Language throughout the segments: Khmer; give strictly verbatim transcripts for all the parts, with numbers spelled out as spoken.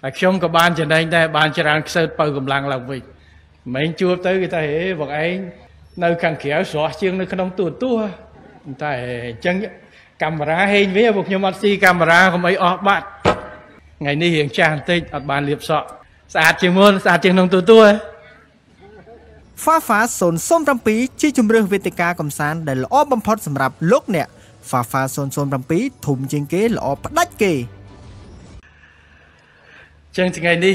ខ្ញុំក៏បានចំណេញដែរបានច្រើនខ្សើតបើកម្លាំងឡើងវិញមិនជួបទៅគេថាហេបងឯងនៅខាងក្រៅស្រស់ជាងនៅក្នុងទូរទស្សន៍តែអញ្ចឹងកាមេរ៉ាហេងវាពួកខ្ញុំអត់ស៊ីកាមេរ៉ាកុំអីអស់បាត់ថ្ងៃនេះរៀងចាស់បន្តិចអត់បានលាបសក់ស្អាតជាងមុនស្អាតជាងក្នុងទូរទស្សន៍ Fafa ศูนย์ ศูนย์ เจ็ด ជាជំរឿនវេទិកាកំសាន្តដែលល្អបំផុតសម្រាប់លោកអ្នក Fafa ศูนย์ ศูนย์ เจ็ด ធំជាងគេល្អផ្ដាច់គេចឹងថ្ងៃនេះ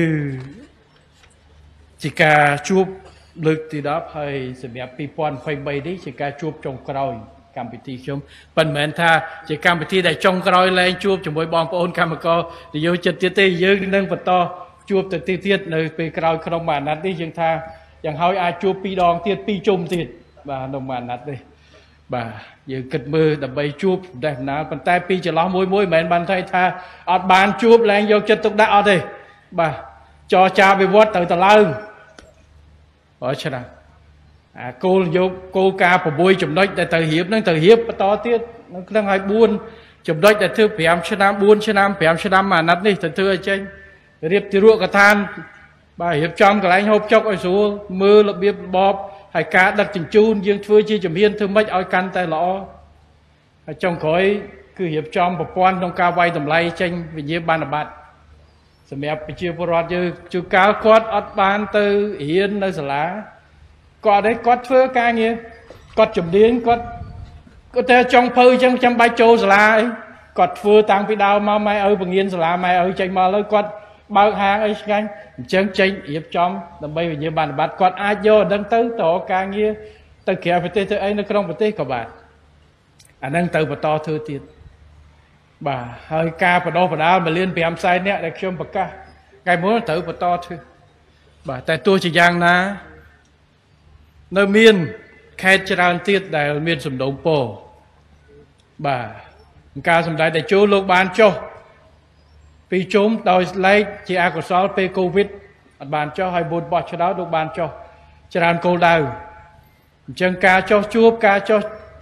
គឺជាការជួបលើកទីដប់ហើយសម្រាប់ពីរពាន់ยี่สิบสามនេះជាការជួបចុងក្រោយកម្មវិធីខ្ញុំប៉ុន្តែមិនមែនថាជាកម្មវិធីដែលចុងក្រោយលែងជួបជាមួយបងប្អូនកម្មករនិយោជិតទៀតទេយើងនឹងបន្តជួបទៅទៀតនៅពេលក្រោយក្នុងមួយអាណត្តិនេះយើងថាយ៉ាងហើយអាចជួបពីរដងទៀតពីរជុំទៀតបាទក្នុងមួយអាណត្តិនេះបាទយើងគិតមើលដើម្បីជួបដែរណាប៉ុន្តែពីចន្លោះមួយមួយមិនមែនបានថាថាអត់បានជួបលែងយកចិត្តទុកដាក់អត់ទេបាទចរចាវិវត្តទៅទៅឡើងអរច្រើនអាគោលយកគោលការណ៍ប្រាំមួយចំណុចដែលទៅរៀបហ្នឹងទៅរៀបបន្តទៀតនៅក្នុងឲ្យបួនចំណុចដែលធ្វើប្រាំឆ្នាំបួនឆ្នាំប្រាំឆ្នាំអាណត្តិនេះទៅធ្វើឲ្យចេញរៀបទីរកកថានបាទរៀបចំកន្លែងហូបចុកឲ្យស្រួលមើលរបៀបរបបហើយការដឹកជញ្ជូនយើងធ្វើជាជំហានធ្វើម៉េចឲ្យកាន់តែល្អហើយចុងក្រោយគឺរៀបចំប្រព័ន្ធក្នុងការវាយតម្លៃចេញវិញ្ញាបនបត្រសម្រាប់ប្រជាពលរដ្ឋយើងជួនកាលគាត់អត់បានទៅរៀននៅសាលាគាត់ឯងគាត់ធ្វើការងារគាត់ជំនាញគាត់គាត់តែចង់ភៅអញ្ចឹងចាំបាច់ចូលសាលាអីគាត់ធ្វើតាំងពីដើមមកម៉ែឪបង្រៀនសាលាម៉ែឪចេញមកលើគាត់បើកហាងអីឆ្ងាញ់អញ្ចឹងចេញរៀបចំដើម្បីវិញ្ញាបនបត្រគាត់អាចយកដល់ទៅតរការងារទៅក្រៅប្រទេសទៅអីនៅក្នុងប្រទេសក៏បានអាហ្នឹងទៅបន្តធ្វើទៀតបាទហើយការបដោះបដាលមួយលានប្រាំសែននាក់ដែលខ្ញុំប្រកាសថ្ងៃមុនត្រូវបន្តធ្វើបាទតែទោះជាយ៉ាងណានៅមានខេត្តច្រើនទៀតដែលមានសំណូមពរបាទការសម្ដែងដែលចូលលោកបានចុះពីជុំដោយឡែកជាអកុសលពេលកូវីដអត់បានចុះហើយមុនបោះឆ្នោតលោកបានចុះច្រើនគោលដៅអញ្ចឹងការចុះជួបការចុះ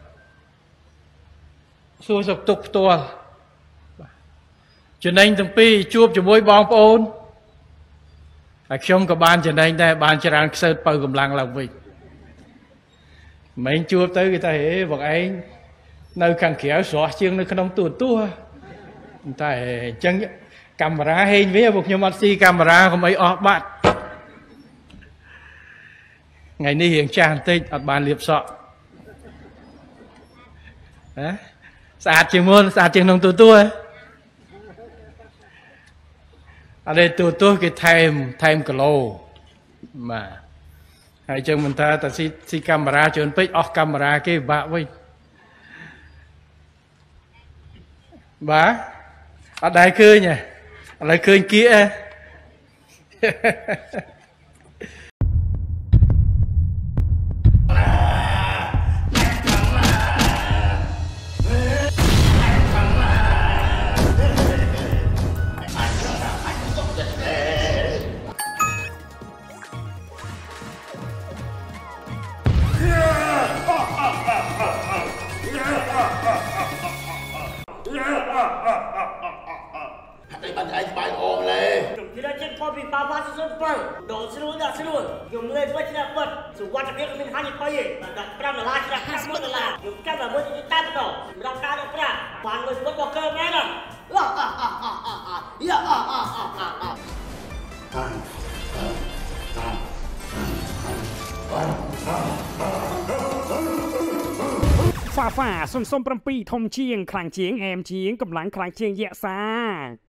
សួរសុខទុក្ខផ្ទាល់ចំណេញទាំងពីរជួបជាមួយបងប្អូនហើយខ្ញុំក៏បានចំណេញដែរបានច្រើនខ្សើតបើកម្លាំងឡើងវិញមិនជួបទៅគេថាហេបងឯងនៅខាងក្រៅស្រស់ជាងនៅក្នុងទូរទស្សន៍តែអញ្ចឹងកាមេរ៉ាហេងវាពួកខ្ញុំអត់ស៊ីកាមេរ៉ាកុំអីអស់បាត់ថ្ងៃនេះរៀងចាស់បន្តិចអត់បានលាបសក់ហ៎ស្អាតជាងមុនស្អាតជាងក្នុងទូរទស្សន៍អត់ទេទូរទស្សន៍គេថែមថែមគីឡូបាទហើយចឹងមិនថាតែស៊ីស៊ីកាមេរ៉ាច្រើនពេកអស់កាមេរ៉ាគេពិបាកវិញបាទអត់ដែរឃើញទេឥឡូវឃើញគៀកពីបាបាសុទ្ធបើដល់ស្រួលដាក់ស្រួលខ្ញុំលេងវិញឆ្នាំបិទសុវត្ថិភាពគ្មានហានិភ័យទេដាក់ប្រាំដុល្លារឆ្នាំហាសិបដុល្លារខ្ញុំចាំតែមួយទៅតាមបន្តសម្រាប់ការដកប្រាក់បានលុយពុតរបស់កើមែនទេយ៉ាហ្វាហ្វា ศูนย์ ศูนย์ เจ็ด ធំជាងខ្លាំងជាងអែមជាងកម្លាំងខ្លាំងជាងយក្សា